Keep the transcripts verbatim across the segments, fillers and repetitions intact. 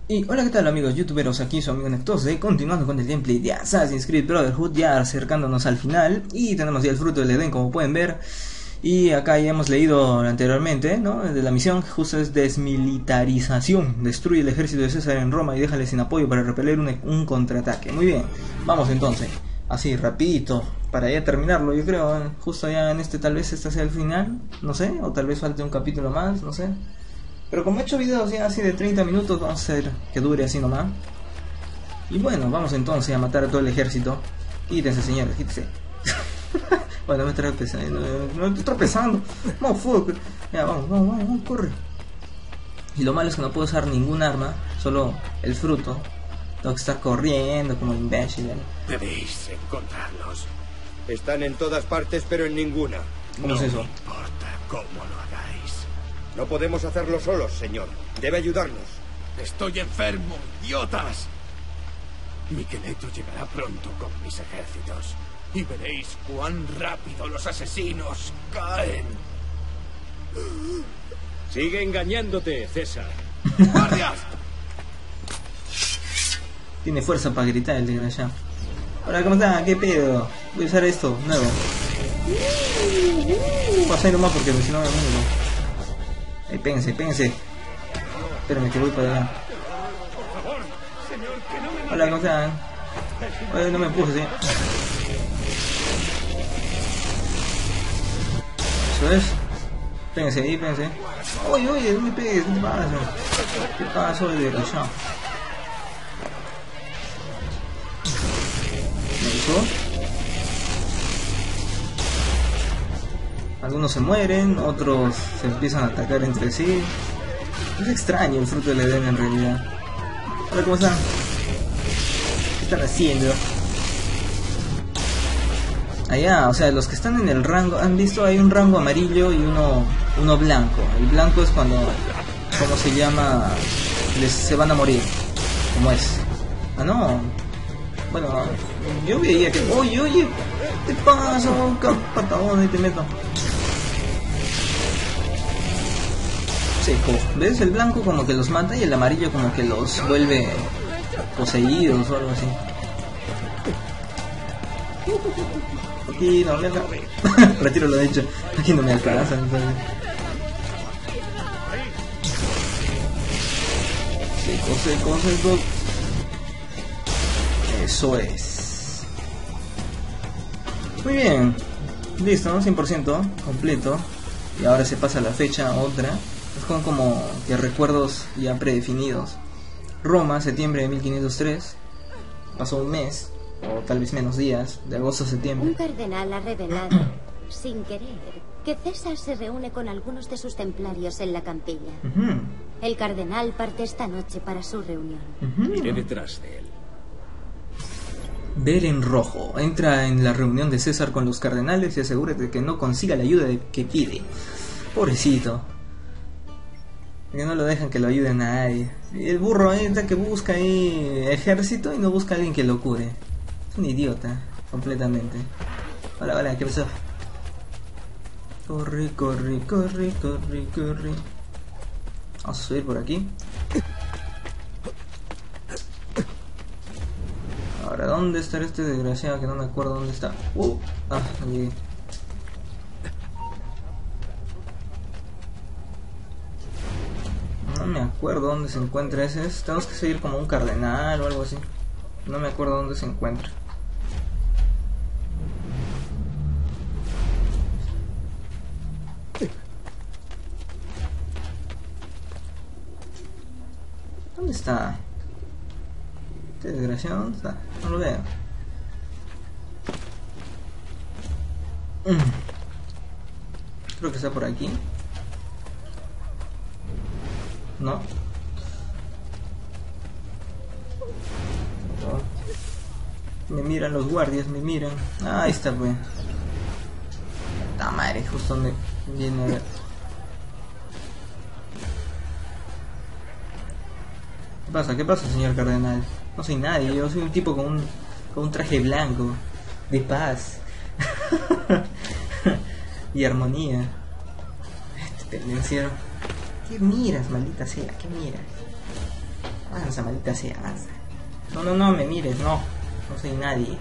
Y hola, ¿qué tal amigos youtuberos? Aquí su amigo Nectose, continuando con el gameplay de Assassin's Creed Brotherhood, ya acercándonos al final. Y tenemos ya el fruto del Edén, como pueden ver. Y acá ya hemos leído anteriormente, ¿no? De la misión, justo es desmilitarización. Destruye el ejército de César en Roma y déjale sin apoyo para repeler un, un contraataque. Muy bien, vamos entonces. Así, rapidito, para ya terminarlo, yo creo. ¿eh? Justo ya en este, tal vez este sea el final, no sé. O tal vez falte un capítulo más, no sé. Pero como he hecho videos ya así de treinta minutos, vamos a hacer que dure así nomás. Y bueno, vamos entonces a matar a todo el ejército. Quítense, señores, quítense. Bueno, me estoy tropezando. No estoy tropezando. No, fuck. Ya, vamos, vamos, vamos, vamos, corre. Y lo malo es que no puedo usar ningún arma, solo el fruto. Tengo que estar corriendo como imbécil. ¿eh? Debéis encontrarlos. Están en todas partes, pero en ninguna. ¿Cómo es eso? No importa cómo lo hagáis. No podemos hacerlo solos, señor. Debe ayudarnos. Estoy enfermo, idiotas. Miqueleto llegará pronto con mis ejércitos. Y veréis cuán rápido los asesinos caen. Sigue engañándote, César. ¡Guardias! Tiene fuerza para gritar el desgraciado. Hola, ¿cómo está? ¿Qué pedo? Voy a usar esto, nuevo. Pasé nomás porque si no me muero. Ahí, péguense, péguense. Espérenme que voy para allá. Hola, ¿cómo están? Oye, no me empujes, eh. Eso es. Péguense ahí, péguense. Oye, oye, no me pegues, ¿qué te pasa? ¿Qué pasa, oye, desgraciado? ¿Me hizo? Algunos se mueren, otros se empiezan a atacar entre sí. Es extraño el fruto del Edén en realidad. Hola, ¿cómo están? ¿Qué están haciendo? Allá, o sea, los que están en el rango, ¿han visto? Hay un rango amarillo y uno uno blanco. El blanco es cuando, ¿cómo se llama? Les, se van a morir. ¿Cómo es? Ah, no. Bueno, yo veía que... Oye, oye, ¿qué te pasa? ¿Qué patadón ahí te meto? Seco. ¿Ves? El blanco como que los mata y el amarillo como que los vuelve poseídos o algo así. Aquí no me alcanza. Retiro lo dicho. Aquí no me alcanza. Entonces. Seco, seco, seco. Eso es. Muy bien. Listo, ¿no? cien por ciento completo. Y ahora se pasa la fecha a otra. Son como que recuerdos ya predefinidos. Roma, septiembre de mil quinientos tres. Pasó un mes, o tal vez menos días, de agosto a septiembre. Un cardenal ha revelado, sin querer, que César se reúne con algunos de sus templarios en la campiña. Uh-huh. El cardenal parte esta noche para su reunión. Uh-huh. Iré detrás de él. Ver en rojo. Entra en la reunión de César con los cardenales y asegúrate de que no consiga la ayuda que pide. Pobrecito. Que no lo dejan que lo ayuden a nadie. Y el burro ahí está que busca ahí ejército y no busca a alguien que lo cure. Es un idiota, completamente. Hola, hola, ¿qué pasó? Corre, corre, corre, corre, corre. Vamos a subir por aquí. Ahora, ¿dónde está este desgraciado que no me acuerdo dónde está? Uh, ah, no llegué. No me acuerdo dónde se encuentra ese. Tenemos que seguir como un cardenal o algo así. No me acuerdo dónde se encuentra. ¿Dónde está? Este desgraciado, ¿dónde está? No lo veo. Creo que está por aquí. No. No. Me miran los guardias, me miran. Ah, ahí está, pues. La madre, justo donde viene a ver. ¿Qué pasa? ¿Qué pasa, señor cardenal? No soy nadie, yo soy un tipo con un, con un traje blanco, de paz y armonía. Este pendenciero. ¿Qué miras, maldita sea? ¿Qué miras? Ah, esa maldita sea. No, no, no me mires, no. No soy nadie.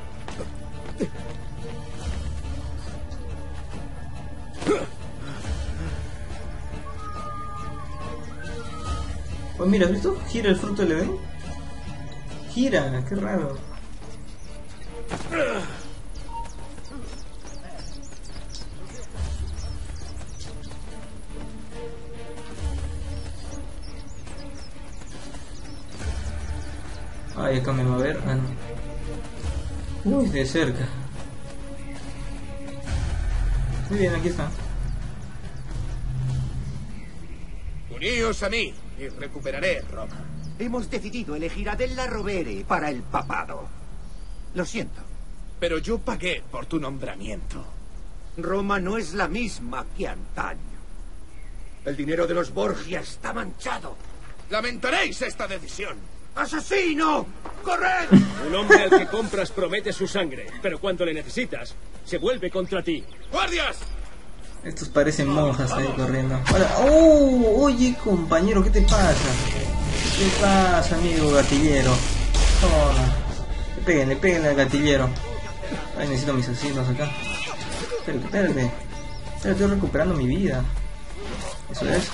Pues mira, ¿has visto? Gira el fruto del Edén. Gira, qué raro. Ay, acá me va a ver. Ah, no. Uy, de cerca. Muy bien, aquí está. Uníos a mí y recuperaré Roma. Hemos decidido elegir a Della Rovere para el papado. Lo siento. Pero yo pagué por tu nombramiento. Roma no es la misma que antaño. El dinero de los Borgia está manchado. Lamentaréis esta decisión. ¡Asesino! ¡Corred! Un hombre al que compras promete su sangre, pero cuando le necesitas, se vuelve contra ti. ¡Guardias! Estos parecen monjas ahí corriendo. Hola. ¡Oh! Oye, compañero, ¿qué te pasa? ¿Qué te pasa, amigo gatillero? Toma. Péguenle, péguenle al gatillero. Ay, necesito mis asesinos acá. Espérate, espérate. Espérate, estoy recuperando mi vida. Eso es.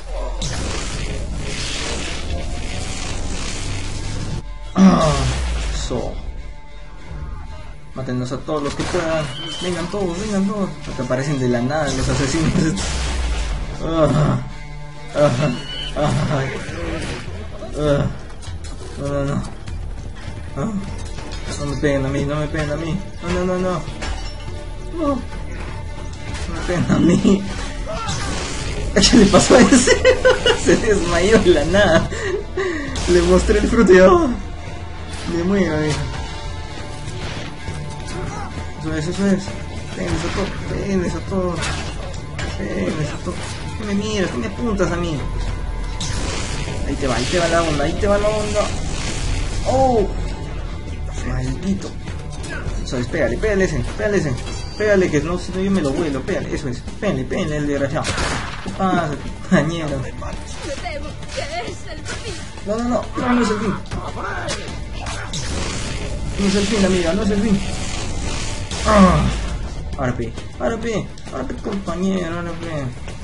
Ah, eso. Mátenos a todos los que puedan. Vengan todos, vengan todos. Porque aparecen de la nada los asesinos. Ah, ah, ah, ah. No, no, no. Ah. No me peguen a mí, no me peguen a mí. No, no, no, no. No. No me peguen a mí. ¿Qué le pasó a ese? Se desmayó de la nada. Le mostré el fruto y oh, me muero, amigo. Eso es, eso es. Péguenles a todos, péguenles a todos. Péguenles a todos. ¿Qué me miras? ¿Qué me apuntas a mí? Ahí te va, ahí te va la onda, ahí te va la onda. ¡Oh! Maldito. Eso es, pégale, pégale ese, pégale ese. Pégale que no, si no yo me lo vuelo, pégale, eso es. Pégale, pégale el desgraciado. ¿Qué pasa, compañero? No, no, no, no, no es el fin. No es el fin, amiga, no es el fin. Ah, ahora pe, ahora pe, ahora pe, compañero, ahora pe.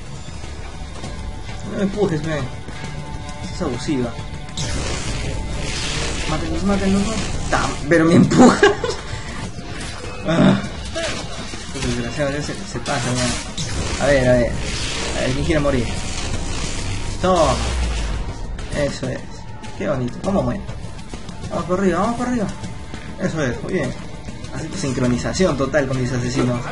No me empujes, pe. Es abusiva. Mátenlos, mátenlos, mátenlos. Pero me empuja. Ah, este desgraciado se, se pasa, man. A ver, a ver. A ver, ¿quién quiere morir? Toma. Eso es. Qué bonito. ¿Cómo muere? Vamos por arriba, vamos por arriba. Eso es, muy bien. Así que sincronización total con mis asesinos.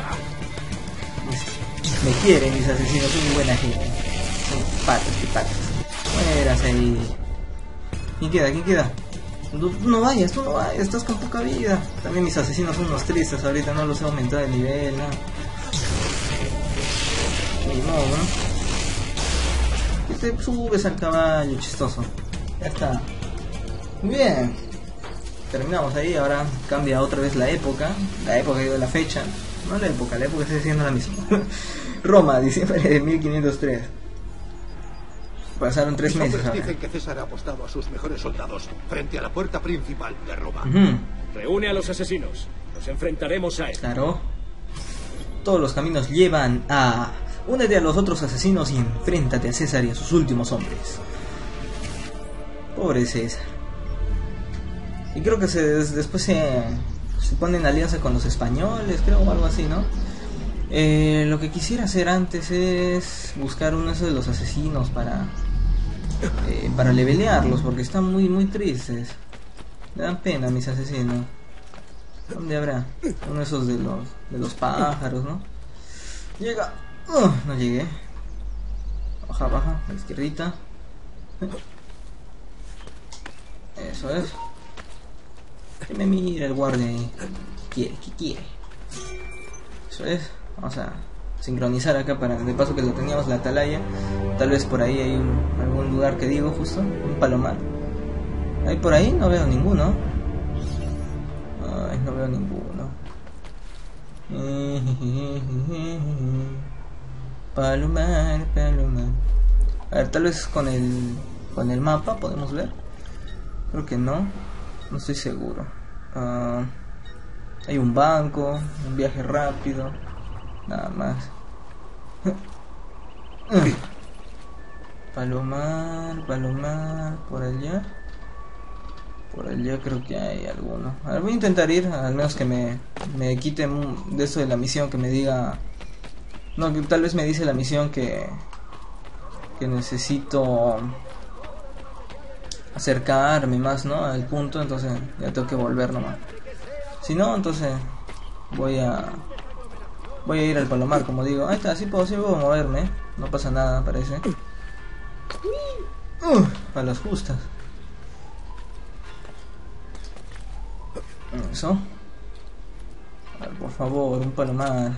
Me quieren mis asesinos, son muy buena gente. Son patas, que patas. Mueras ahí. ¿Quién queda? ¿Quién queda? No, no vayas, tú no vayas, estás con poca vida. También mis asesinos son unos tristes ahorita, no los he aumentado de nivel, ¿no? Ni modo, ¿no? Que te subes al caballo, chistoso. Ya está. Muy bien. Terminamos ahí, ahora cambia otra vez la época. La época de la fecha. No la época, la época sigue siendo la misma. Roma, diciembre de mil quinientos tres. Pasaron tres meses ahora. Dicen que César ha apostado a sus mejores soldados frente a la puerta principal de Roma. Uh-huh. Reúne a los asesinos. Nos enfrentaremos a él. Claro. Todos los caminos llevan a... Únete a los otros asesinos y enfréntate a César y a sus últimos hombres. Pobre César. Y creo que se, después se, se pone en alianza con los españoles, creo, o algo así, ¿no? Eh, lo que quisiera hacer antes es buscar uno de los asesinos para... Eh, para levelearlos, porque están muy muy tristes. Me dan pena mis asesinos. ¿Dónde habrá? Uno de esos de los de los pájaros, ¿no? Llega. Uh, no llegué. Baja, baja, a la izquierdita. Eso es. Que me mira el guardia ahí. ¿Qué quiere? ¿Qué quiere? Eso es. Vamos a sincronizar acá para, de paso que lo teníamos la atalaya. Tal vez por ahí hay un, algún lugar que digo justo, un palomar. Ahí por ahí no veo ninguno. Ay, no veo ninguno. Palomar, palomar. A ver, tal vez con el con el mapa podemos ver. Creo que no. No estoy seguro. Uh, hay un banco, un viaje rápido. Nada más. Palomar, Palomar, por allá. Por allá creo que hay alguno. A ver, voy a intentar ir, al menos que me, me quiten de eso de la misión, que me diga... No, que tal vez me dice la misión que... Que necesito... acercarme más, ¿no? Al punto, entonces ya tengo que volver nomás. Si no, entonces... Voy a... Voy a ir al Palomar, como digo. Ahí está, sí puedo, sí puedo moverme. No pasa nada, parece. Uh, a las justas. Eso. A ver, por favor, un palomar.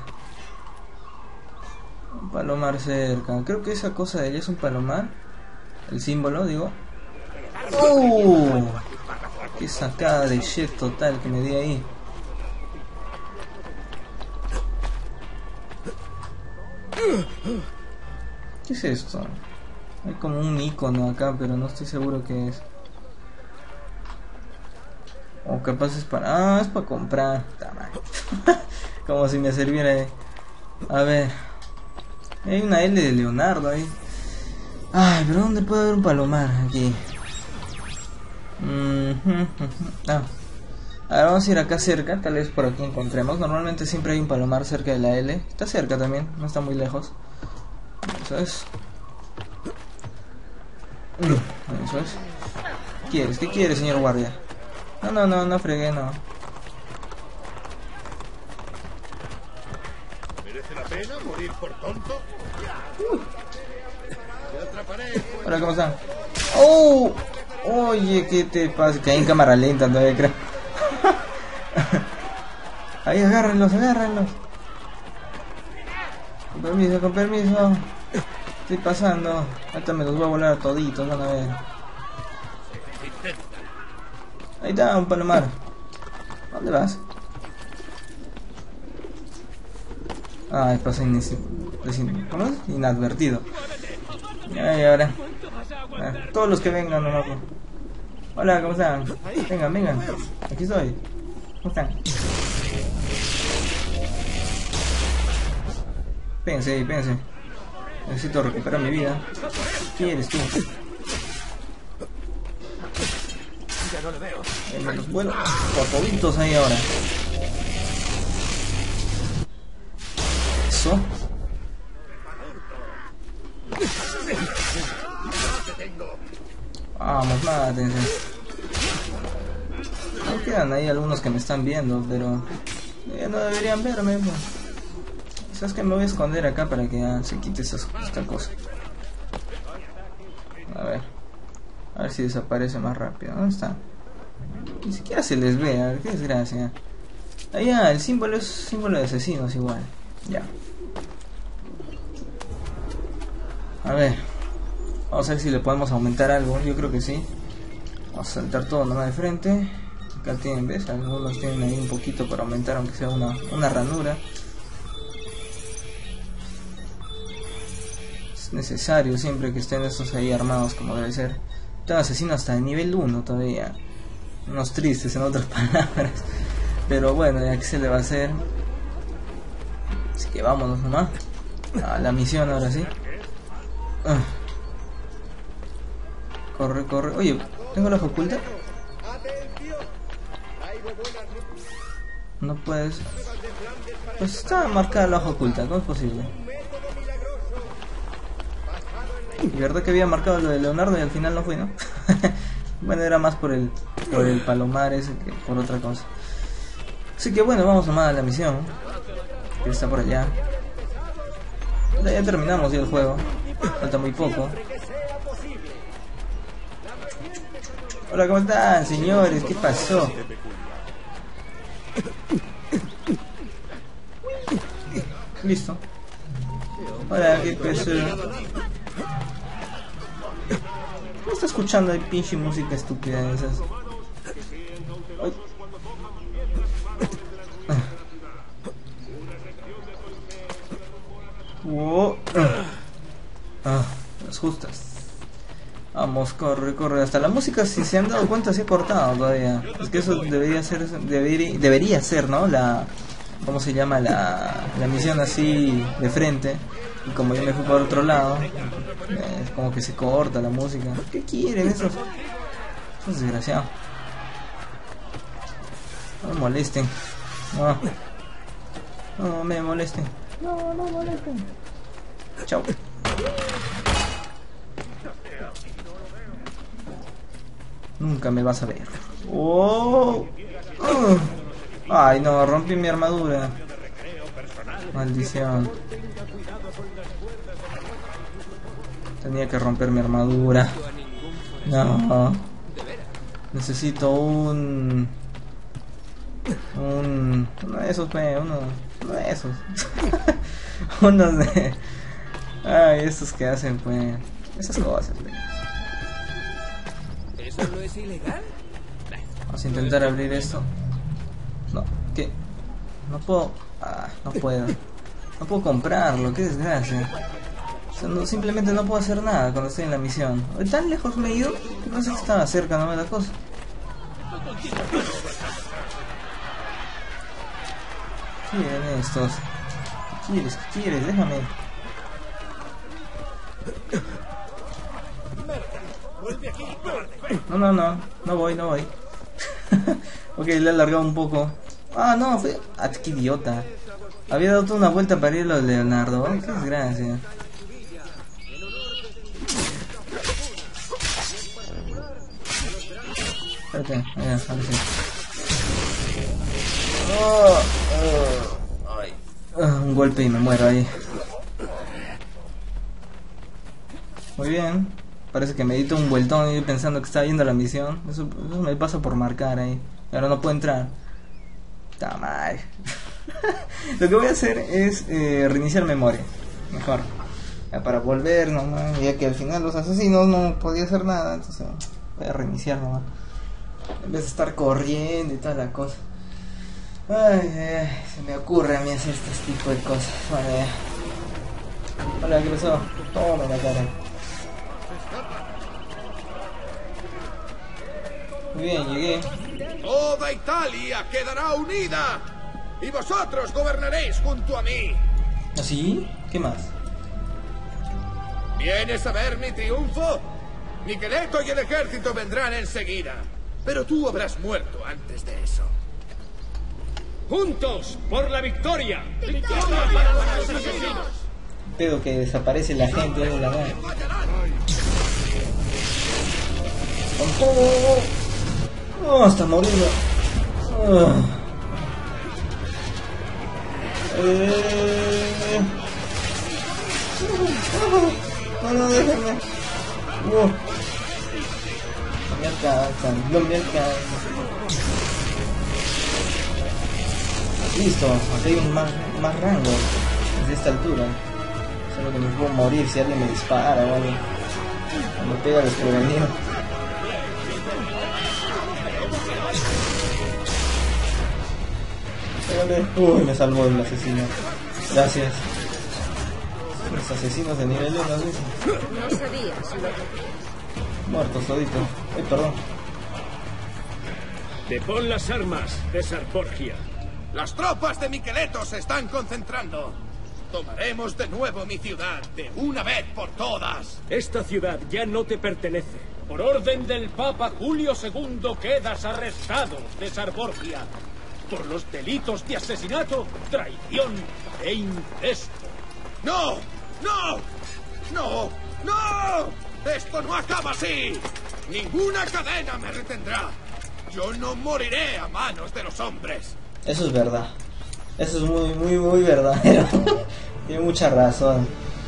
Un palomar cerca. Creo que esa cosa de allá es un palomar. El símbolo, digo. ¡Oh! Qué sacada de shit total que me di ahí. ¿Qué es esto? Hay como un icono acá, pero no estoy seguro qué es. O capaz es para... Ah, es para comprar. Como si me sirviera. A ver. Hay una L de Leonardo ahí. Ay, pero ¿dónde puede haber un palomar aquí? Mm-hmm. Ah. A ver, vamos a ir acá cerca. Tal vez por aquí encontremos. Normalmente siempre hay un palomar cerca de la L. Está cerca también, no está muy lejos. Eso es. Eso es. ¿Qué quieres? ¿Qué quieres, señor guardia? No, no, no, no fregué, no. ¿Merece la pena morir por tonto? Uh. Hola, ¿cómo están? ¡Oh! Oye, ¿qué te pasa? Que hay en cámara lenta todavía, creo. Ahí, agárrenlos, agárrenlos. Con permiso, con permiso. Estoy pasando. Ahorita me los voy a volar a toditos, van a ver. Ahí está, un palomar. ¿Dónde vas? Ay, pasa inis... ¿Cómo es? Inadvertido. Ay, ahora. Ah, todos los que vengan, no, no. Hola, ¿cómo están? Vengan, vengan. Aquí estoy. ¿Cómo están? Pense, pense. Necesito recuperar mi vida. ¿Quién eres tú? Ya no le veo. Eh, me los vuelo por toditos ahí ahora. Eso. Vamos, mátense. No quedan ahí algunos que me están viendo, pero eh, no deberían verme. Pues. ¿Sabes que me voy a esconder acá para que ah, se quite esa, esta cosa? A ver. A ver si desaparece más rápido. ¿Dónde está? Ni siquiera se les ve. A ver, qué desgracia. Ahí ah, el símbolo es símbolo de asesinos igual. Ya. A ver. Vamos a ver si le podemos aumentar algo. Yo creo que sí. Vamos a saltar todo nomás de frente. Acá tienen, ¿ves? Algunos tienen ahí un poquito para aumentar, aunque sea una, una ranura. Es necesario siempre que estén estos ahí armados como debe ser. Tengo asesino hasta el nivel uno todavía. Unos tristes en otras palabras. Pero bueno, ya que se le va a hacer. Así que vámonos nomás a la misión ahora sí. Ah. Corre, corre. Oye, ¿tengo la ojo oculta? No puedes. Pues está marcada la hoja oculta, ¿cómo es posible? Y verdad que había marcado lo de Leonardo y al final no fue, ¿no? Bueno, era más por el por el palomar ese que por otra cosa. Así que bueno, vamos nomás a la misión, que está por allá. Ya terminamos ya el juego. Falta muy poco. Hola, ¿cómo están, señores? ¿Qué pasó? Listo. Hola, ¿qué pasó? ¿Qué está escuchando ahí pinche música estúpida de esas? Ay. Wow. Ah, las justas. Vamos. Vamos, corre, corre. Hasta la música, si se han dado cuenta, se ha cortado todavía. Es que eso debería ser, debería, debería ser, ¿no? La, ¿cómo se llama? La, la misión así de frente. Y como yo me fui por otro lado, es como que se corta la música. ¿Qué quieren esos? Esos desgraciados. No me molesten. No. No me molesten. No, no molesten. Chao. Nunca me vas a ver. Oh. Uh. Ay, no, rompí mi armadura. Maldición. Tenía que romper mi armadura. No. Necesito un... Un... Uno de esos, pe, uno... Uno de esos. Unos de... Ay, estos que hacen, pues... Esas cosas, pe. ¿Eso no es ilegal? Vamos a intentar abrir esto. No, ¿qué? No puedo... Ah, no puedo. No puedo comprarlo, qué desgracia. O sea, no, simplemente no puedo hacer nada cuando estoy en la misión. ¿Tan lejos me he ido? No sé si estaba cerca, no me la cosa. ¿Qué quieren estos? ¿Qué quieres? ¿Qué quieres? Déjame. No, no, no. No voy, no voy. Ok, le he alargado un poco. Ah, no, fue... Ah, qué idiota. Había dado toda una vuelta para ir a lo de Leonardo. Oh, qué desgracia. Espérate, ya, a ver si... Oh, oh, ay. Oh, un golpe y me muero ahí. Muy bien. Parece que me edito un vueltón y yo pensando que estaba yendo a la misión. Eso, eso me pasa por marcar ahí. Ahora no puedo entrar. Está mal. Lo que voy a hacer es eh, reiniciar memoria. Mejor. Ya, para volver nomás. Ya que al final los asesinos no podía hacer nada. Entonces voy a reiniciar nomás. En vez de estar corriendo y toda la cosa. Ay, ay, se me ocurre a mí hacer este tipo de cosas. Bueno, ya. Hola, ¿qué pasó? Toma la cara. Muy bien, llegué. Toda Italia quedará unida y vosotros gobernaréis junto a mí. ¿Así? ¿Qué más? ¿Vienes a ver mi triunfo? Micheletto y el ejército vendrán enseguida, pero tú habrás muerto antes de eso. ¡Juntos por la victoria! ¡Victoria para los asesinos! Pero que desaparece la gente de la nada. Con todo. Oh, hasta morir. Oh. Eh... No, no, déjame. No. No me alcanzan, no me alcanzan. Listo, aquí hay un más, más rango desde esta altura. Solo que me puedo morir si alguien me dispara o algo. Me pega desprevenido. Uy, me salvó el asesino. Gracias. Los asesinos de nivel uno, ¿sí? No sabías lo que... Muertos todito. Ay, perdón. Depón las armas de Sarborgia. Las tropas de Micheletto se están concentrando. Tomaremos de nuevo mi ciudad de una vez por todas. Esta ciudad ya no te pertenece. Por orden del Papa Julio segundo quedas arrestado de Sarborgia por los delitos de asesinato, traición e incesto. ¡No! ¡No! ¡No! ¡No! ¡Esto no acaba así! ¡Ninguna cadena me retendrá! ¡Yo no moriré a manos de los hombres! Eso es verdad. Eso es muy, muy, muy verdadero. Tiene mucha razón.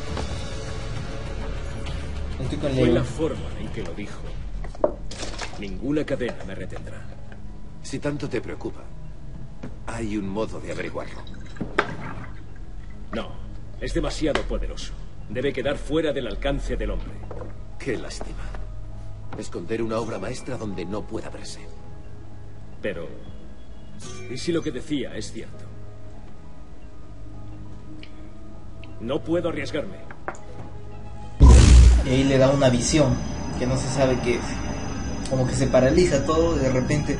Estoy con Fue Leo. la forma en que lo dijo. Ninguna cadena me retendrá. Si tanto te preocupa, hay un modo de averiguarlo. No, es demasiado poderoso. Debe quedar fuera del alcance del hombre. Qué lástima. Esconder una obra maestra donde no pueda verse. Pero... ¿y si lo que decía es cierto? No puedo arriesgarme. Y ahí le da una visión que no se sabe qué es. Como que se paraliza todo de repente.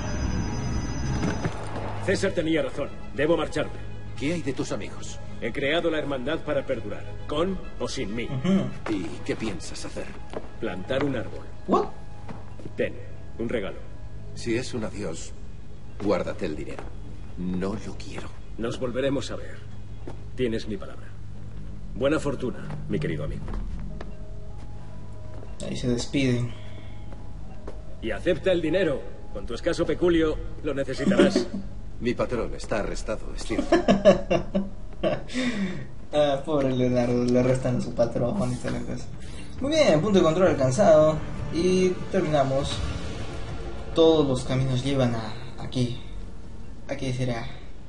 César tenía razón. Debo marcharme. ¿Qué hay de tus amigos? He creado la hermandad para perdurar, con o sin mí. Uh-huh. ¿Y qué piensas hacer? Plantar un árbol. ¿What? Ten, un regalo. Si es un adiós, guárdate el dinero. No lo quiero. Nos volveremos a ver. Tienes mi palabra. Buena fortuna, mi querido amigo. Ahí se despiden. Y acepta el dinero. Con tu escaso peculio lo necesitarás. Mi patrón está arrestado, es cierto. Ah, pobre Leonardo, le arrestan a su patrón y toda la cosa. Muy bien, punto de control alcanzado. Y terminamos. Todos los caminos llevan a aquí. Aquí será.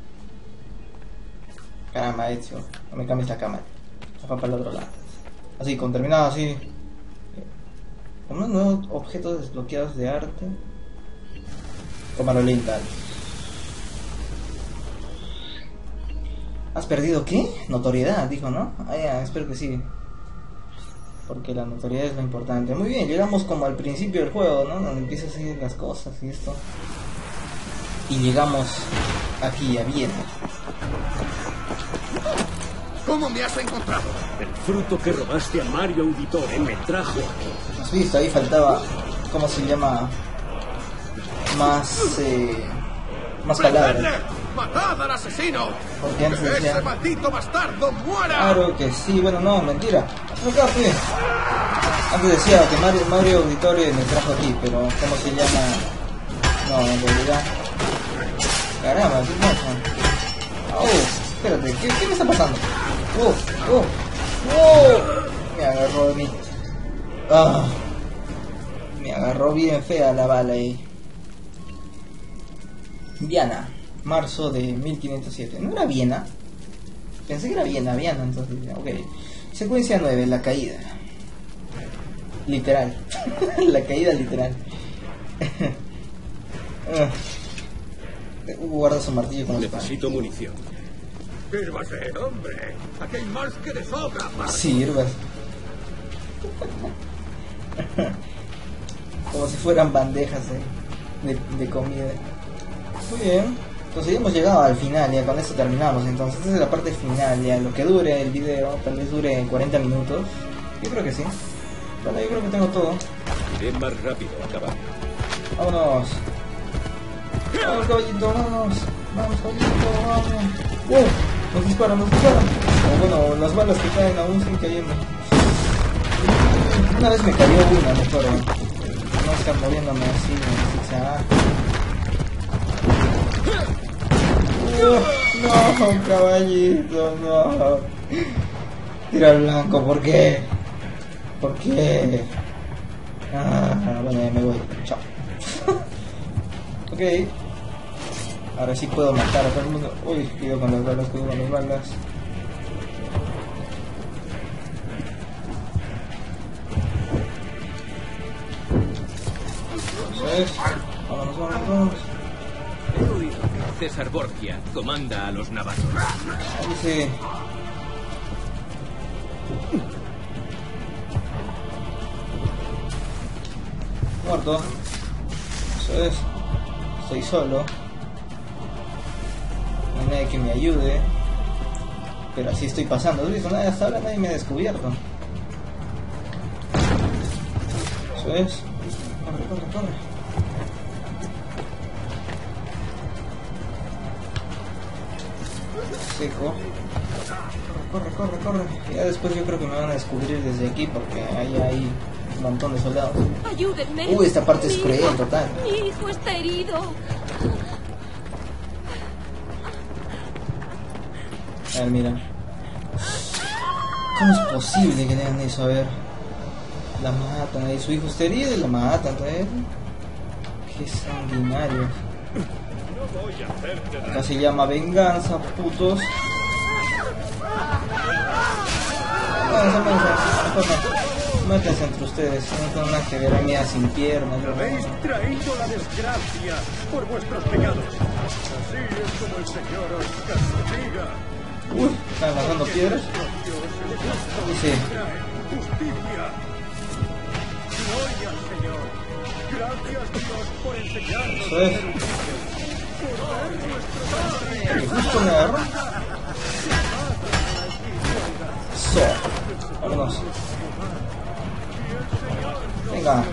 Caramba, Ezio, no me cambies la cámara. Va para el otro lado. Así, con terminado así. Con unos nuevos objetos desbloqueados de arte. Cámara lenta. ¿Has perdido qué? Notoriedad, dijo, ¿no? Ah, ya, espero que sí. Porque la notoriedad es lo importante. Muy bien, llegamos como al principio del juego, ¿no? Donde empiezan a seguir las cosas y esto. Y llegamos aquí a Viena. ¿Cómo me has encontrado? El fruto que robaste a Mario Auditore me trajo aquí. ¿Has visto? Ahí faltaba, ¿cómo se llama? Más, eh... más palabras. ¡Matad al asesino! Porque antes ¡Que decía... ese maldito bastardo muera! Claro que sí, bueno, no, mentira. Acá fue. Antes decía que Mario, Mario Auditore me trajo aquí, pero ¿cómo se llama? No, en realidad... Caramba, ¿qué pasa? Oh, espérate, ¿qué, qué me está pasando? Oh, oh, oh. Me agarró de mí. Ah, me agarró bien fea la bala ahí. Viana, marzo de mil quinientos siete. ¿No era Viena? Pensé que era Viena, Viana, entonces, ok. Secuencia nueve, la caída. Literal. La caída literal. Guarda su martillo como Necesito munición. ¡Sírvase, hombre! ¡Aquí hay más que de sobra! Sirvas. Como si fueran bandejas eh, de, de comida. Muy bien. Entonces ya hemos llegado al final, ya con esto terminamos. Entonces esta es la parte final, ya lo que dure el video, tal vez dure cuarenta minutos. Yo creo que sí. Bueno, yo creo que tengo todo. Iré más rápido a caballo. Vámonos. Vamos, caballito, vamos. Vamos, caballito, vamos. ¡Uh! Nos disparan, nos disparan. O bueno, las balas que caen aún siguen cayendo. Una vez me cayó una, mejor. No estar moviéndome así, uh, no, caballito, no. Tira al blanco, ¿por qué? ¿Por qué? Ah, bueno, ya me voy. Chao. Ok. Ahora sí puedo matar a todo el mundo. Uy, cuidado con las balas, cuidado con las balas. Entonces, vámonos, vámonos, vámonos. He oído que César Borgia comanda a los navarros. Ahí sí. Muerto. Eso es. Estoy solo. No hay nadie que me ayude. Pero así estoy pasando. ¿Has visto? Hasta ahora nadie me ha descubierto. Eso es. Corre, corre, corre. Seco. Corre, corre, corre, corre. Ya después yo creo que me van a descubrir desde aquí porque ahí hay un montón de soldados. Ayúdenme. Uy, esta parte es cruel, hijo, total. Mi hijo está herido. A ver, mira. ¿Cómo es posible que tengan eso? A ver. La matan, ahí su hijo está herido y la matan, a ver. Qué sanguinario. Acá se llama venganza, putos. Venganza, venganza. Mátense entre ustedes, no tengo nada que ver a mí sin piernas. Habéis traído la desgracia por vuestros pecados. Así es como el Señor os castiga. Uy, ¿están lanzando piedras? Sí. Justicia. Gloria al Señor. Gracias, Dios, por enseñarnos Eso a es. ser humildes. Por ver nuestro Y justo me agarró. Eso. Vámonos. Venga.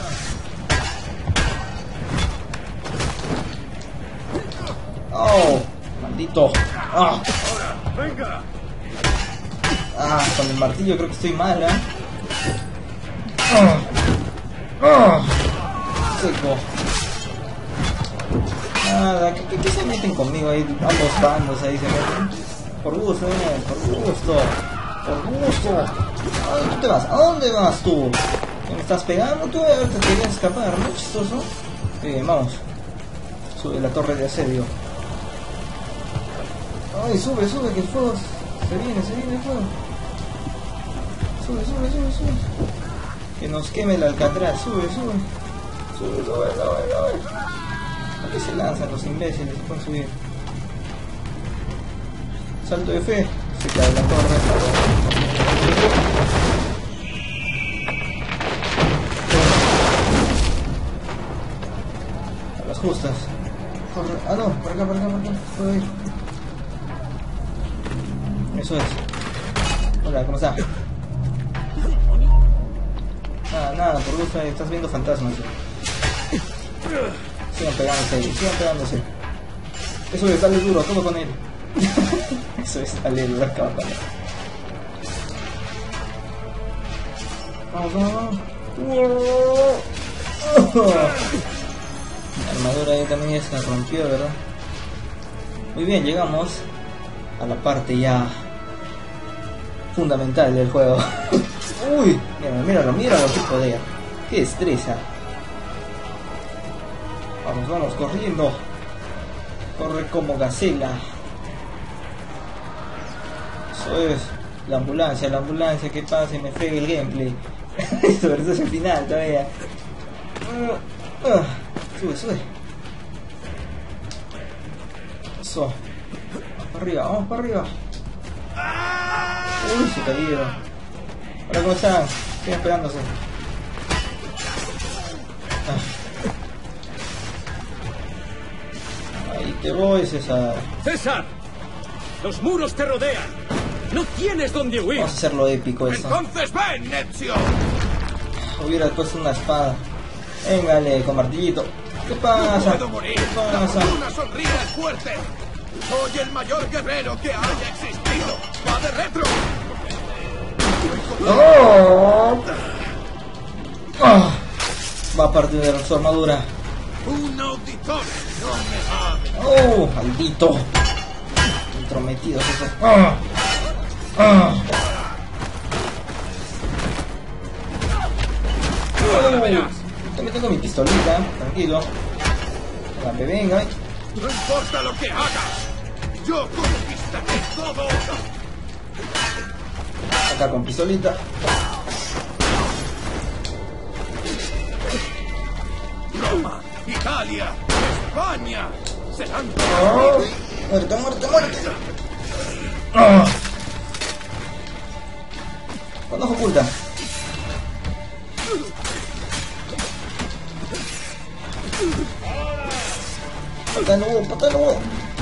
Oh, maldito. Ah. Venga. Ah, con el martillo creo que estoy mal, ¿eh? Ah. Ah. Seco. Nada, ¿qué, qué, qué se meten conmigo ahí? Ambos bandos ahí se meten. Por gusto, eh, por gusto. Por gusto. ¿A dónde te vas? ¿A dónde vas tú? ¿Me estás pegando? Tú a ver, te querías escapar, ¿no? Chistoso. Bien, vamos. Sube la torre de asedio. Ay, sube, sube, que el fuego se viene, se viene el fuego. Sube, sube, sube, sube. Que nos queme el alcatraz, sube, sube. Sube, sube, sube, sube. ¿A qué se lanzan los imbéciles? Se pueden subir. Salto de fe. Se cae la torre. A las justas. Corre. Ah, no, por acá, por acá, por acá. Puedo ir. Eso es. Hola, ¿cómo está? Nada, nada, por gusto estás viendo fantasmas. Sigan pegándose ahí, sigan pegándose. Eso es, dale duro, todo con él. Eso es, dale duro, acá, vale. Vamos, vamos, vamos. La armadura ahí también ya se rompió, ¿verdad? Muy bien, llegamos a la parte ya fundamental del juego. Uy, míralo, míralo, míralo, qué poder, qué destreza. Vamos, vamos, corriendo. Corre como gacela. Eso es. La ambulancia, la ambulancia, que pase y me fregue el gameplay. Esto es el final todavía. Uh, uh, sube, sube. Eso. Vamos para arriba, vamos para arriba. Uy, se cayeron. Hola, ¿cómo están? Siguen esperándose. Ah. Ahí te voy, César. ¡César! ¡Los muros te rodean! ¡No tienes dónde huir! Vamos a hacerlo épico eso. Entonces ven, Ezio. Hubiera puesto una espada. Véngale, con martillito. ¿Qué pasa? Puedo morir. ¿Qué pasa? Una sonrisa es fuerte. Soy el mayor guerrero que haya existido. ¡Va de retro! ¡Oh! ¡Oh! Va a partir de su armadura. Un auditor no me va a... ¡Oh! ¡Maldito! Intrometidos esos. ¡Oh! ¡Oh! Yo tengo mi pistolita, tranquilo. Venga, venga. No importa lo que hagas. Yo conquistaré todo. Acá con pistolita. Roma, Italia, España. Serán... Oh, muerte, muerte, muerte. Oh. Con ojo oculta. Pata de nuevo, pata de nuevo.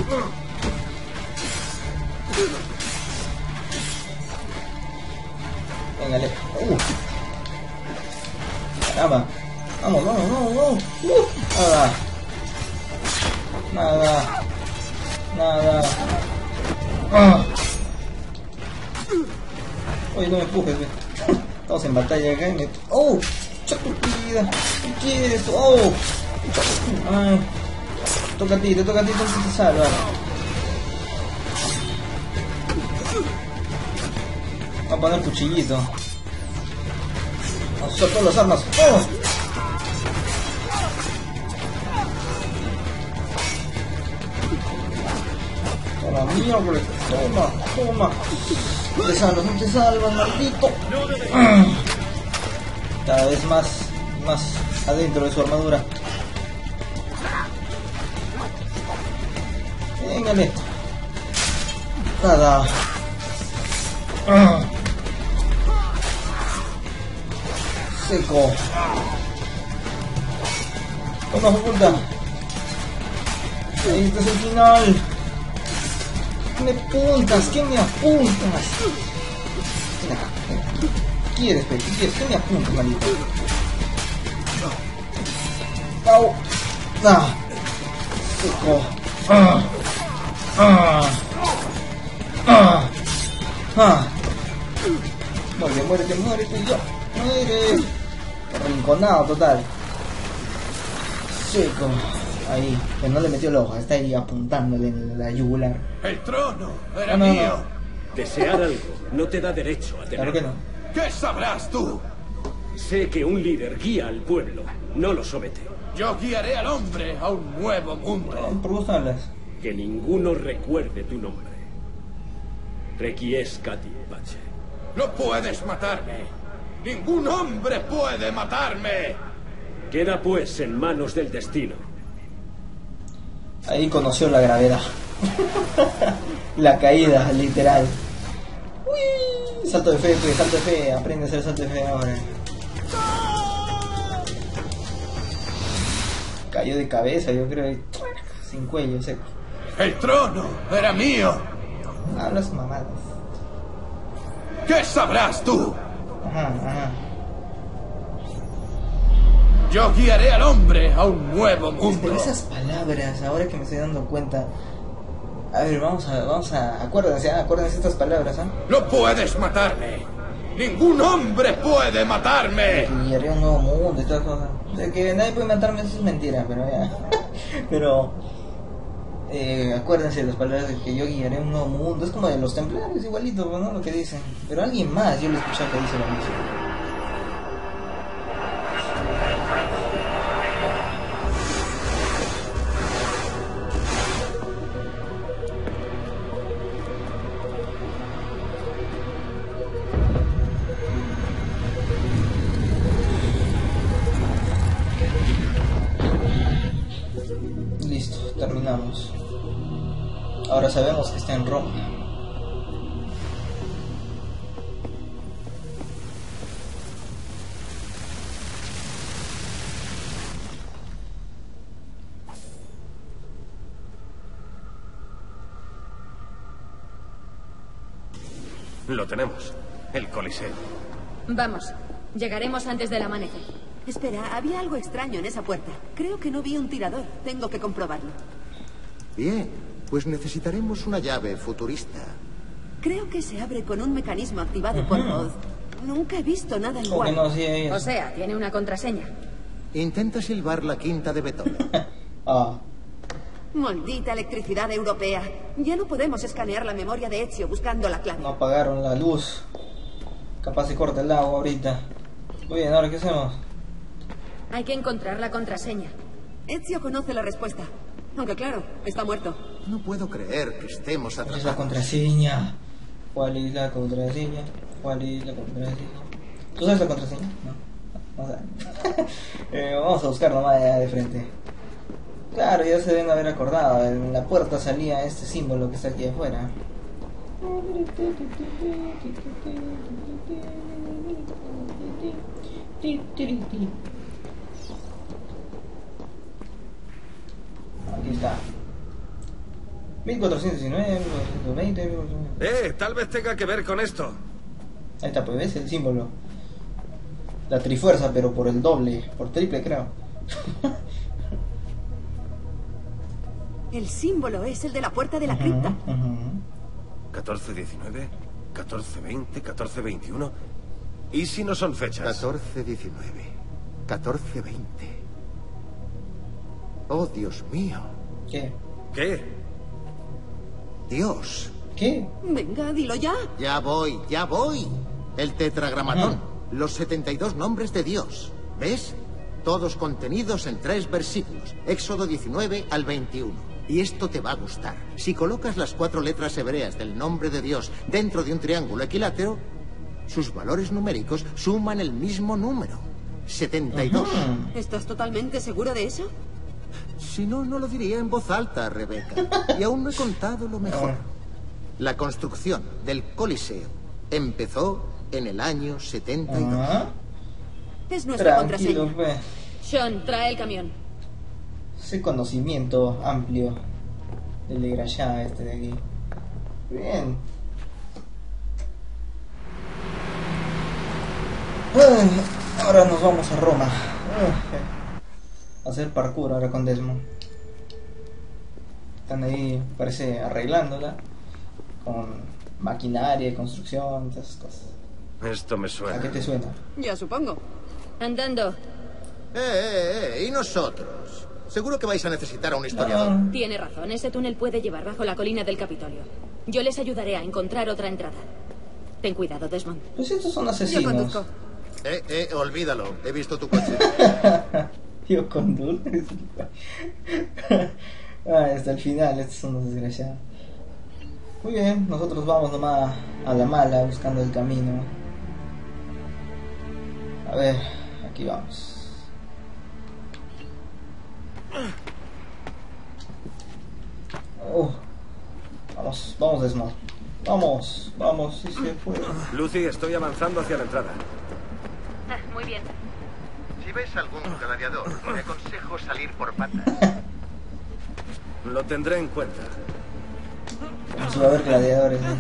Véngale. Uh. Caramba. Vamos, vamos, vamos, vamos. Uh. Nada. Nada. Nada. Ah. Oye, no me empujes, ve. Estamos en batalla acá y me... ¡Oh! ¡Chato vida! ¿Qué quieres? ¡Oh! Ay. Toca a ti, te toca a ti, entonces te salva. Vamos a poner cuchillito. Vamos a usar todas las armas. ¡Oh! Toma, miércoles. Toma, toma. No te salvas, no te salvas, maldito. Cada vez más, más adentro de su armadura. Véngale. Nada. Seco. Toma, puta. Ahí está el final. ¿Qué me apuntas? ¿Qué me apuntas? Ven acá, ven acá. ¿Qué quieres, Pe? ¿Qué quieres? ¿Qué me apuntas, maldito? ¡Au! ¡Ah! Seco. ¡Ah! ¡Ah! ¡Ah! ¡Ah! Muérete, muérete, muérete, yo. Muere. Arrinconado total. Seco. Ahí. Pero no le metió el ojo. Está ahí apuntándole en la yugular. El trono era No, no, mío. no. Desear algo no te da derecho a Claro tenerlo. que no. ¿Qué sabrás tú? Sé que un líder guía al pueblo, no lo somete. Yo guiaré al hombre a un nuevo mundo. ¿Por gusto hablas? Que ninguno recuerde tu nombre. Requiescati Pache. No puedes matarme. Ningún hombre puede matarme. Queda pues en manos del destino. Ahí conoció la gravedad. La caída, literal. Uy, salto de fe, pues, salto de fe. Aprende a hacer salto de fe ahora. Cayó de cabeza, yo creo. Y... sin cuello, seco. El trono era mío. Hablas mamadas. ¿Qué sabrás tú? Ajá, ajá. Yo guiaré al hombre a un nuevo Pero mundo. esas palabras, ahora que me estoy dando cuenta. A ver, vamos a, vamos a, acuérdense, ¿eh? Acuérdense estas palabras, ¿ah? ¿eh? No puedes matarme. Ningún hombre puede matarme. Que guiaré un nuevo mundo y todas cosas. O sea, que nadie puede matarme, eso es mentira, pero ya. Pero, eh, acuérdense de las palabras de que yo guiaré un nuevo mundo. Es como de los templarios, igualito, ¿no? Lo que dicen. Pero alguien más, yo lo he escuchado que dice lo mismo. Listo, terminamos. Ahora sabemos que está en Roma. Lo tenemos. El Coliseo. Vamos, llegaremos antes del amanecer. Espera, había algo extraño en esa puerta. Creo que no vi un tirador. Tengo que comprobarlo. Bien, pues necesitaremos una llave futurista. Creo que se abre con un mecanismo activado por voz. Nunca he visto nada ¿Cómo que igual. no? Sí, ahí O es. sea, tiene una contraseña. Intenta silbar la quinta de Beethoven. Ah, Maldita electricidad europea. Ya no podemos escanear la memoria de Ezio buscando la clave. no apagaron la luz. Capaz se corta el agua ahorita. Muy bien, ¿ahora qué hacemos? Hay que encontrar la contraseña. Ezio conoce la respuesta. Aunque claro, está muerto. No puedo creer que estemos ¿Cuál es la atrapados. contraseña? ¿Cuál es la contraseña? ¿Cuál es la contraseña? ¿Tú sabes la contraseña? No. No sabes. eh, vamos a buscar nomás ya de frente. Claro, ya se deben haber acordado. En la puerta salía este símbolo que está aquí afuera. Aquí está. mil cuatrocientos diecinueve, mil cuatrocientos veinte, mil cuatrocientos veinte. Eh, tal vez tenga que ver con esto. Ahí está, pues ves el símbolo. La trifuerza, pero por el doble, por triple creo. El símbolo es el de la puerta de la cripta. Ujú, ujú. catorce diecinueve, catorce veinte, catorce veintiuno. ¿Y si no son fechas? catorce diecinueve, catorce veinte. Oh, Dios mío. ¿Qué? ¿Qué? Dios. ¿Qué? Venga, dilo ya. Ya voy, ya voy. El tetragramatón. Los setenta y dos nombres de Dios. ¿Ves? Todos contenidos en tres versículos. Éxodo diecinueve al veintiuno. Y esto te va a gustar. Si colocas las cuatro letras hebreas del nombre de Dios dentro de un triángulo equilátero, sus valores numéricos suman el mismo número. setenta y dos. ¿Estás totalmente seguro de eso? Si no, no lo diría en voz alta, Rebeca. Y aún no he contado lo mejor. La construcción del Coliseo empezó en el año setenta y dos. Ah, es nuestra Tranquilo, contraseña. fe. Sean, trae el camión. Ese conocimiento amplio del de Grashá este de aquí. Bien. Ay, ahora nos vamos a Roma. Ay, a hacer parkour ahora con Desmond. Están ahí, parece, arreglándola con maquinaria y construcción, todas esas cosas. Esto me suena. ¿A qué te suena? Ya supongo. Andando. Eh, eh, eh, ¿y nosotros? Seguro que vais a necesitar a un historiador. No. Tiene razón, ese túnel puede llevar bajo la colina del Capitolio. Yo les ayudaré a encontrar otra entrada. Ten cuidado, Desmond. Pues estos son Yo asesinos. conduzco. Eh, eh, olvídalo. He visto tu coche. Yo conduzco. Ah, hasta el final, estos son los desgraciados. Muy bien, nosotros vamos nomás a la mala, buscando el camino. A ver, aquí vamos. Oh, vamos, vamos, Desmond. Vamos, vamos, si se puede. Lucy, estoy avanzando hacia la entrada. Ah, muy bien. Si ves algún gladiador, te aconsejo salir por patas. Lo tendré en cuenta. Vamos a ver gladiadores, ¿eh?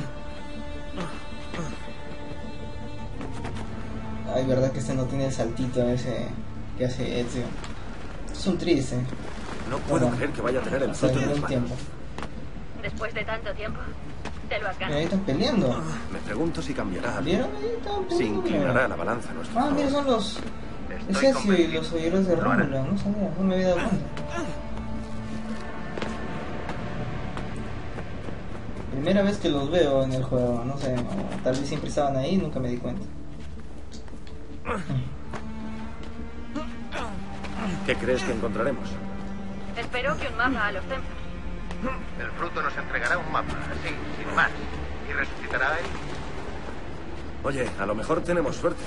Ay, verdad que este no tiene el saltito ese que hace Ezio. Es un triste. No puedo Bueno, creer que vaya a tener el hasta fruto en dentro las de un manos. tiempo. Después de tanto tiempo, te lo has Mira, ganado. ahí están peleando. Me pregunto si cambiará algo. ¿Vieron? Ahí están Si peleando. inclinará la balanza a nuestro Ah, mira, favor. son los... Es Estoy Ezio y los oyeros de Rómulo. No sabía, no me había dado cuenta. Primera vez que los veo en el juego, no sé, o tal vez siempre estaban ahí y nunca me di cuenta. ¿Qué crees que encontraremos? Espero que un mapa a los templos. El fruto nos entregará un mapa, así, sin más. ¿Y resucitará a él? Oye, a lo mejor tenemos suerte.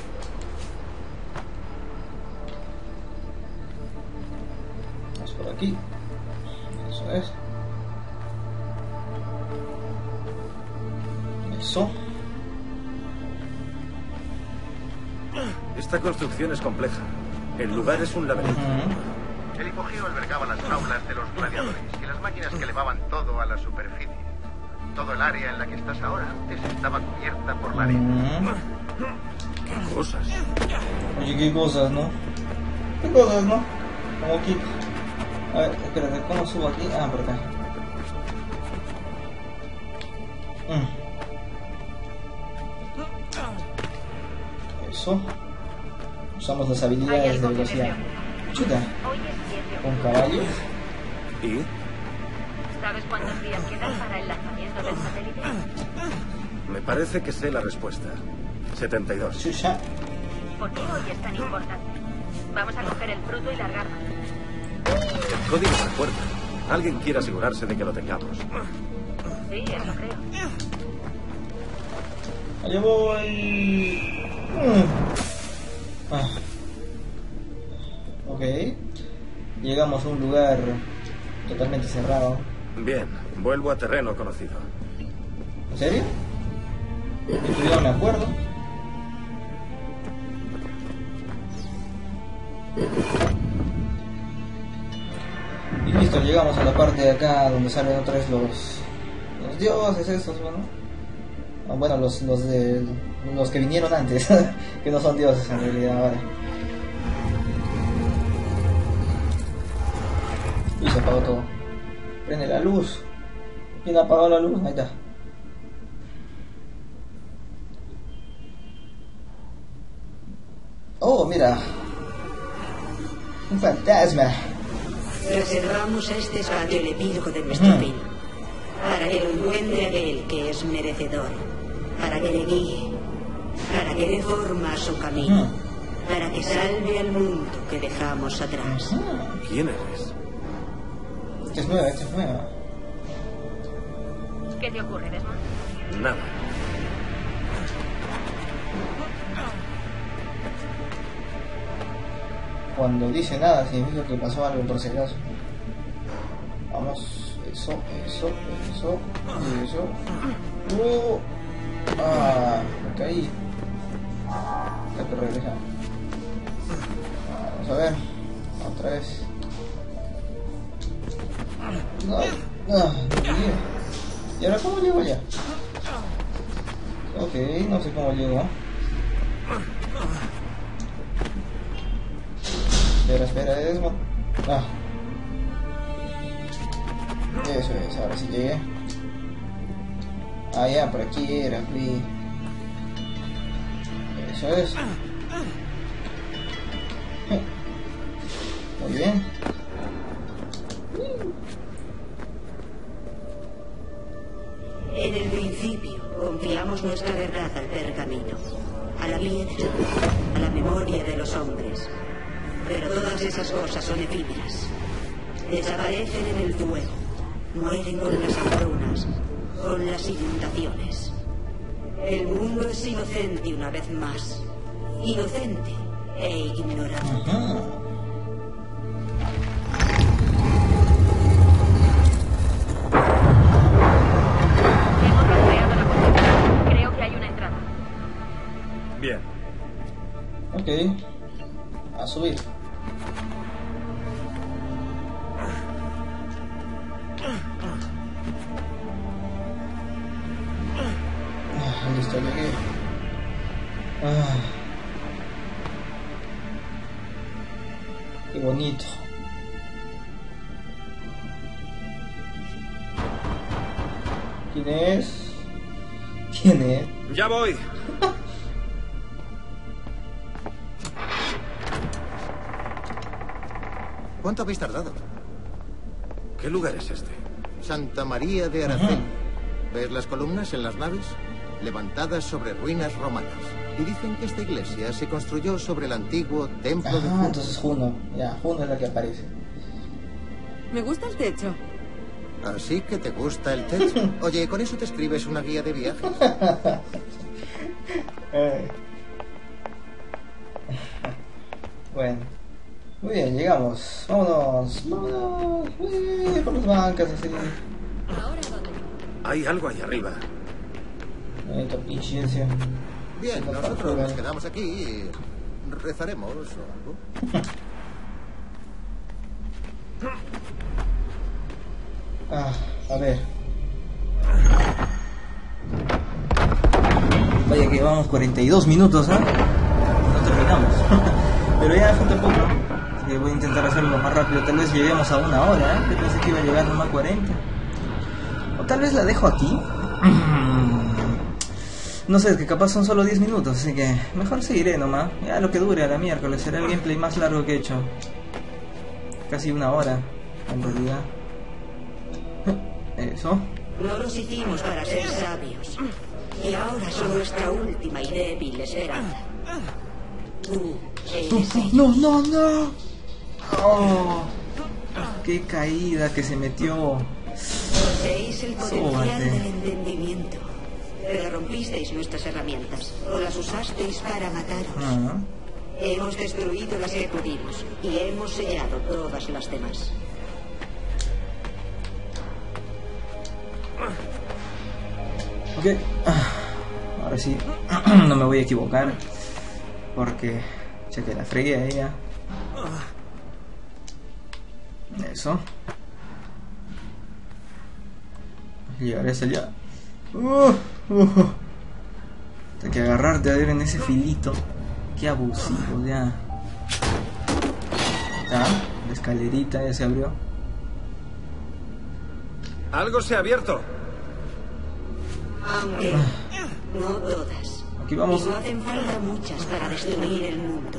Vamos por aquí. Eso es. Eso. Esta construcción es compleja. El lugar es un laberinto. Ujú. El hipogeo albergaba las jaulas de los gladiadores y las máquinas que elevaban todo a la superficie. Todo el área en la que estás ahora antes estaba cubierta por la arena. Ujú. ¿Qué cosas? Oye, qué cosas, ¿no? ¿Qué cosas, no? Como aquí. A ver, espérate, ¿cómo subo aquí? Ah, por acá. Mm. Eso. Usamos las habilidades de velocidad. Chuta. Con caballos. ¿Y? ¿Sabes cuántos días quedan para el lanzamiento del satélite? Me parece que sé la respuesta. setenta y dos. Chucha. ¿Por qué hoy es tan importante? Vamos a coger el fruto y largarnos. El código de puerta. Alguien quiere asegurarse de que lo tengamos. Sí, eso creo. Allá voy. Mm. Ah. Ok. Llegamos a un lugar totalmente cerrado. Bien, vuelvo a terreno conocido. ¿En serio? Esto ya me acuerdo. Y listo, llegamos a la parte de acá donde salen otra vez los, los dioses esos, bueno. Ah, bueno, los, los de los que vinieron antes, que no son dioses en realidad ahora. Y se apagó todo. Prende la luz. ¿Quién apagó la luz? Ahí está. Oh, mira. Un fantasma. Reservamos a este espacio el epílogo de nuestro Ujú. fin, para que lo encuentre aquel que es merecedor, para que le guíe, para que dé forma a su camino, Ujú. para que salve al mundo que dejamos atrás. Ujú. ¿Quién eres? Esta es nueva, esta es nueva. ¿Qué te ocurre, Desmond? Nada. Cuando dice nada significa que pasó algo por si acaso. Vamos, eso, eso, eso, eso. Uh, ah, me caí. Hay que regresar. Vamos a ver. Otra vez. No, no, no. ¿Y ahora cómo llego allá? Ok, no sé cómo llego. Espera, espera, Desmond. Ah. Eso es, ahora sí llegué. Ah, ya, por aquí era, fui. Eso es. Muy bien. En el principio confiamos nuestra verdad al pergamino, a la piedra, a la memoria de los hombres. Pero todas esas cosas son efímeras. Desaparecen en el fuego, mueren con las hambrunas, con las inundaciones. El mundo es inocente una vez más. Inocente e ignorante. Ajá. Hemos rastreado la posición. Creo que hay una entrada. Bien. Ok. A subir. Ah, listo, llegué. Ah. Qué bonito. ¿Quién es? ¿Quién es? Ya voy. ¿Cuánto habéis tardado? ¿Qué lugar es este? Santa María de Araceli. ¿Ves las columnas en las naves? Levantadas sobre ruinas romanas. Y dicen que esta iglesia se construyó sobre el antiguo templo de Ah, Juno. entonces Juno. Ya, Juno es la que aparece. Me gusta el techo. Así que te gusta el techo. Oye, ¿con eso te escribes una guía de viajes? Eh. Bueno. Muy bien, llegamos. Vámonos. Vámonos. Uy, por las bancas así. ¿Ahora dónde? Hay algo ahí arriba. Bonita paciencia. Bien, nosotros nos quedamos aquí y rezaremos o algo. Ah, a ver. Vaya que llevamos cuarenta y dos minutos, ¿eh? No terminamos. Pero ya falta poco. Así que voy a intentar hacerlo lo más rápido. Tal vez lleguemos a una hora, ¿eh? Yo pensé que iba a llegar nomás a cuarenta. O tal vez la dejo aquí. No sé, es que capaz son solo diez minutos, así que mejor seguiré nomás. Ya lo que dure a la miércoles. Será el gameplay más largo que he hecho. Casi una hora, en realidad. Eso. No los hicimos para ser sabios. Y ahora son nuestra última y débil esperanza. Tú eres ella. No, no, no. Oh, qué caída que se metió. Poseéis el potencial Sóbate. del entendimiento. Pero rompisteis nuestras herramientas. O las usasteis para mataros. Ah, Hemos destruido las que pudimos. Y hemos sellado todas las demás. ok. Ah, ahora sí. No me voy a equivocar. Porque ya que la fregué a ella. Eso. Llegaré hasta allá. Uh, uh. Hay que agarrarte a ver en ese filito. Qué abusivo, ya. Está, la escalerita ya se abrió. Algo se ha abierto. Aunque no todas. Aquí vamos. Y no hacen falta muchas para destruir el mundo.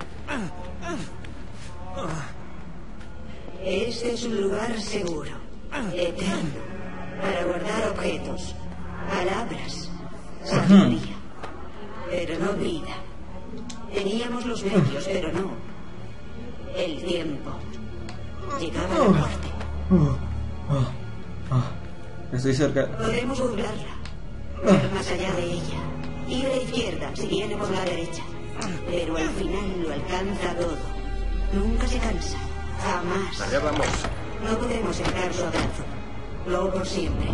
Este es un lugar seguro, eterno, para guardar objetos, palabras, sabiduría, pero no vida. Teníamos los medios, pero no el tiempo. Llegaba la muerte. Uh, uh, uh. Estoy cerca. Podemos burlarla, ver más allá de ella, ir a la izquierda si viene por la derecha, pero al final lo alcanza todo. Nunca se cansa, jamás. Allá vamos. No podemos entrar su abrazo, no por siempre.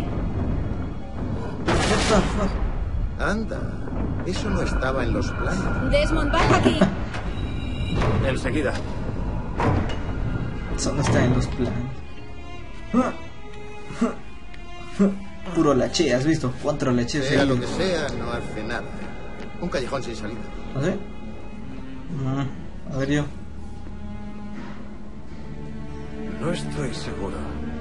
What the fuck? Anda, eso no estaba en los planos. Desmond, baja aquí. Enseguida. Eso no está en los planes. Puro lache, ¿has visto? Cuatro laches. Sea lo que sea, no hace nada. Un callejón sin salida. ¿Ah, sí? A ver yo. No estoy seguro.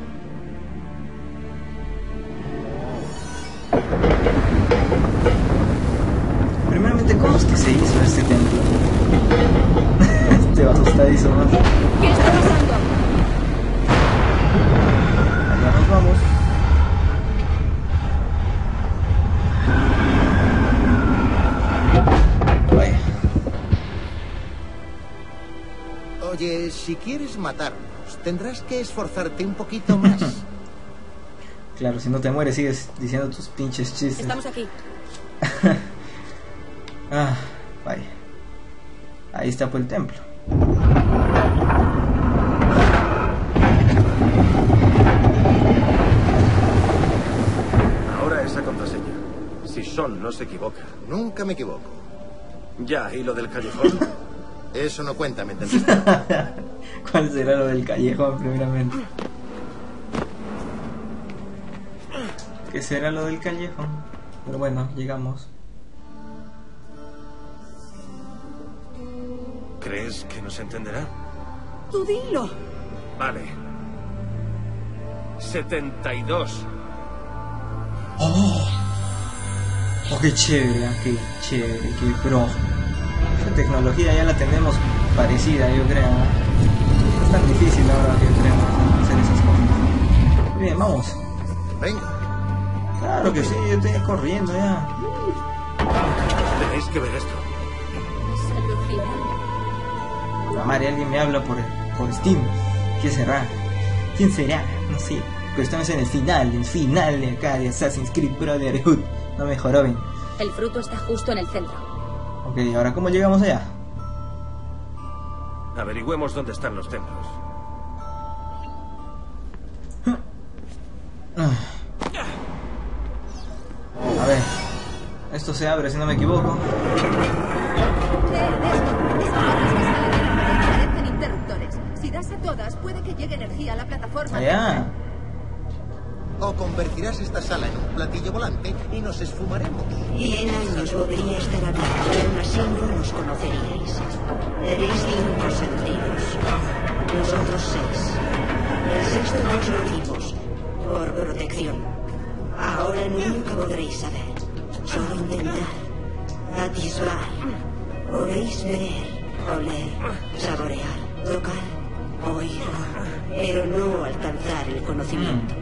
Primeramente, ¿cómo es que se hizo este templo? Te va asustadizo, ¿no? ¿Qué está pasando? Allá nos vamos. Vaya. Oye, si quieres matarnos, tendrás que esforzarte un poquito más. Claro, si no te mueres sigues diciendo tus pinches chistes. Estamos aquí. Ah, vaya. Ahí está por el templo. Ahora esa contraseña. Si Son no se equivoca. Nunca me equivoco. Ya, ¿y lo del callejón? Eso no cuenta, ¿me entendiste? ¿Cuál será lo del callejón, primeramente? ¿Qué será lo del callejón? Pero bueno, llegamos. ¿Crees que nos entenderá? Tú dilo. Vale. setenta y dos. ¡Oh! ¡Oh, qué chévere! ¡Qué chévere! ¡Qué pro! Esa tecnología ya la tenemos parecida, yo creo. No es tan difícil ahora que tenemos hacer esas cosas. Bien, vamos. Venga. Claro que sí, yo estoy corriendo ya. Tenéis que ver esto. La madre, alguien me habla por, por Steam. ¿Qué será? ¿Quién será? No sé. Pero estamos en el final, el final de acá de Assassin's Creed Brotherhood. No me joroben. El fruto está justo en el centro. Ok, ¿ahora cómo llegamos allá? Averigüemos dónde están los templos. A ver. Esto se abre si no me equivoco. Parecen interruptores. Si das a todas, puede que llegue energía a la plataforma. Allá. O convertirás esta sala en un platillo volante y nos esfumaremos. Cien años podría estar aquí, pero aún así no nos conoceríais. Tenéis cinco sentidos. Nosotros seis. El sexto nos lo dimos, por protección. Ahora nunca podréis saber. Solo intentar. Atisbar. Podéis ver, oler, saborear, tocar, oír, pero no alcanzar el conocimiento.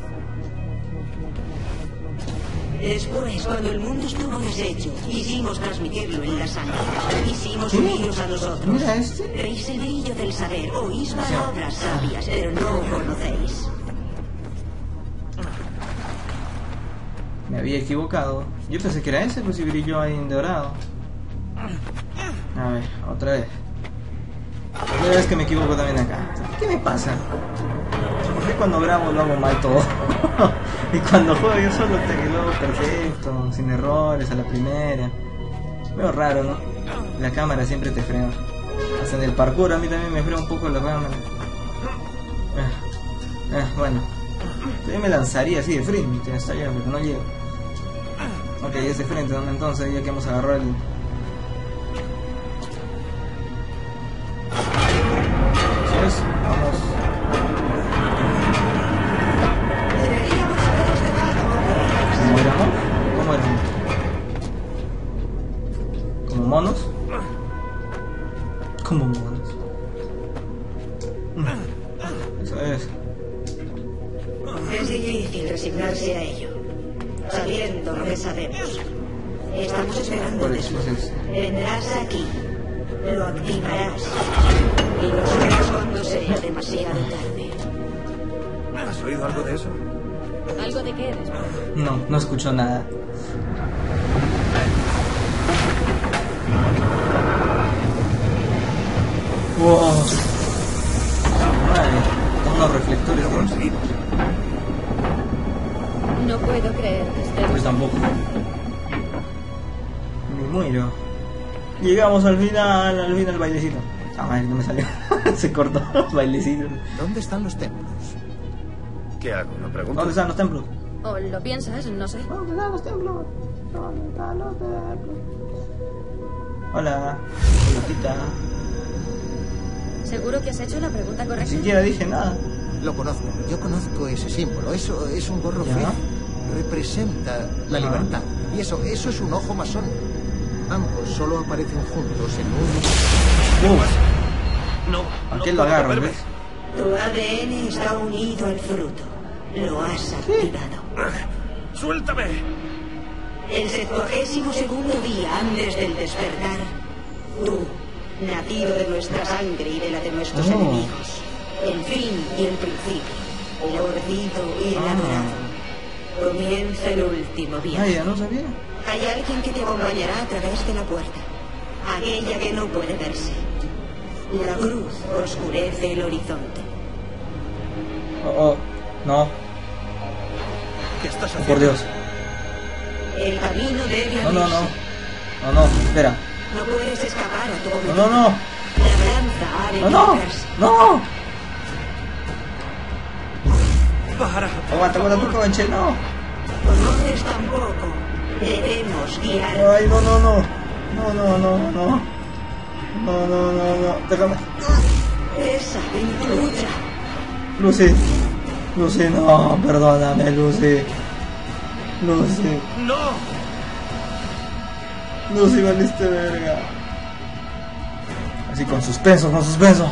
Después, cuando el mundo estuvo deshecho, quisimos transmitirlo en la sangre. Quisimos uniros a nosotros. Mira este. Veis el brillo del saber, oís palabras sabias, pero no conocéis. Me había equivocado. Yo pensé que era ese, pues si brilló ahí en dorado. A ver, otra vez. Otra vez que me equivoco también acá. ¿Qué me pasa? ¿Por qué cuando grabo lo hago mal todo? Y cuando juego yo solo te lo hago perfecto, sin errores, a la primera. Veo raro, ¿no? La cámara siempre te frena. Hasta en el parkour a mí también me frena un poco la cámara. Ah, ah, bueno. Yo me lanzaría así de frente hasta allá, pero no llego. Ok, ya es de frente, ¿no? Entonces ya que hemos agarrado el... Entonces, vamos. ¿Cómo éramos? ¿Cómo éramos? ¿Como monos? Como monos. Eso es. Es difícil resignarse a ello, sabiendo lo que sabemos. Estamos esperando de eso. Vendrás aquí, lo activarás, y nosotros cuando sea demasiado tarde. ¿Has oído algo de eso? ¿Algo de qué? No, no escucho nada. Wow. Vale, unos reflectores. No puedo creer que estemos... Pues tampoco. Me muero. Llegamos al final, al final bailecito. Ah, madre, no me salió. Se cortó. Bailecito. ¿Dónde están los templos? ¿Qué hago? ¿Lo pregunto? ¿Dónde están los templos? ¿O lo piensas? No sé. ¿Dónde están los templos? ¿Dónde están los templos? Hola, pelotita. ¿Seguro que has hecho la pregunta Ni correcta? siquiera dije nada. Lo conozco. Yo conozco ese símbolo. Eso es un gorro ¿Ya? frío. Representa la Ajá. libertad. Y eso, eso es un ojo masón. Ambos solo aparecen juntos en un... Uh, No, ¿a qué lo agarro, ves? Tu A D N está unido al fruto. Lo has activado. ¡Suéltame! El septuagésimo segundo día antes del despertar, tú, nacido de nuestra sangre y de la de nuestros Oh. enemigos, el fin y el principio, el ordido y el Ah. adorado, comienza el último Ay, viaje. ya no sabía. Hay alguien que te acompañará a través de la puerta, aquella que no puede verse. La cruz oscurece el horizonte. Oh, oh, no. ¿Qué estás Oh, haciendo? por Dios. El camino debe No, no, no. abrirse. No, no, espera. No puedes escapar a tu No, cometido. no, no. La balanza ha de No, no. equilibrarse. No. Para. Aguanta, aguanta tu conche, no. Conoces tampoco. Debemos guiar. Ay, no, no, no. No, no, no, no. No, no, no, no. Déjame. Esa en tu lucha. Lucy. Lucy, no. Perdóname, Lucy. Lucy. ¡No! Lucy, valiste verga. Así con suspenso, con suspenso.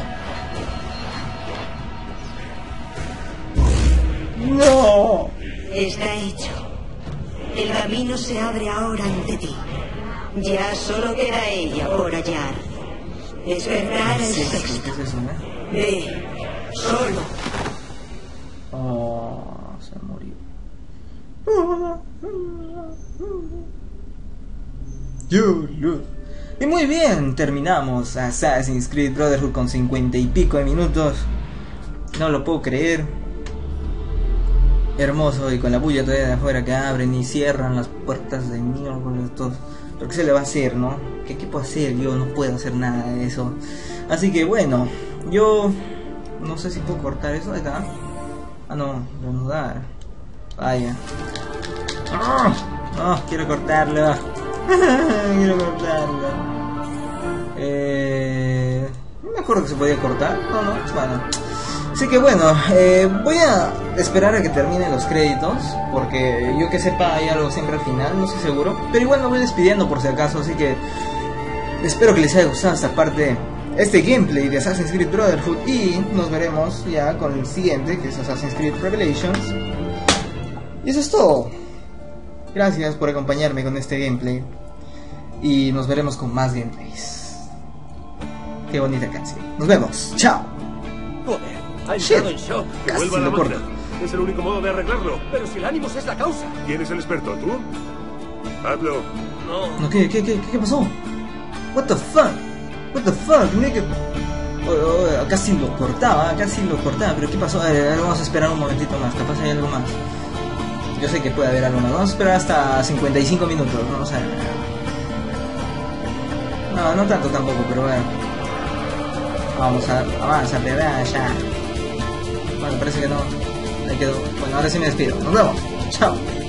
No. Está hecho. El camino se abre ahora ante ti. Ya solo queda ella por hallar. Despertar el Sí, sí, sexto. ¿qué es eso, eh? Ve, solo. Oh, se murió. You lose. Y muy bien, terminamos Assassin's Creed Brotherhood con cincuenta y pico de minutos. No lo puedo creer. Hermoso, y con la bulla todavía de afuera que abren y cierran las puertas de miércoles, todo. Pero ¿qué se le va a hacer, no? ¿Qué, ¿Qué puedo hacer? Yo no puedo hacer nada de eso. Así que bueno, yo no sé si puedo cortar eso de acá. Ah, no, reanudar. Vaya. ¡Ah! No, quiero cortarlo. Quiero cortarlo. Eh... No me acuerdo que se podía cortar. No, no, bueno. Así que bueno, eh, voy a esperar a que terminen los créditos, porque yo que sepa hay algo siempre al final, no estoy seguro. Pero igual me voy despidiendo por si acaso, así que espero que les haya gustado esta parte, este gameplay de Assassin's Creed Brotherhood, y nos veremos ya con el siguiente, que es Assassin's Creed Revelations. Y eso es todo. Gracias por acompañarme con este gameplay, y nos veremos con más gameplays. Qué bonita canción. Nos vemos. Chao. Joder, ha Shit. entrado en shock. Que Casi vuelva a la lo máquina. corto. Es el único modo de arreglarlo. Pero si el Animus es la causa. ¿Quién es el experto? ¿Tú? Hazlo. No. No, ¿qué, qué, qué, qué pasó? What the fuck? What the fuck, nigga? Oh, oh, casi lo cortaba, casi lo cortaba, pero ¿qué pasó? Eh, vamos a esperar un momentito más, capaz hay algo más. Yo sé que puede haber algo más. Vamos a esperar hasta cincuenta y cinco minutos, vamos a ver. No, no tanto tampoco, pero bueno. Vamos a avanza, ¿verdad? Ya. Bueno, parece que no. Ahí quedó. Bueno, ahora sí me despido. Nos vemos. Chao.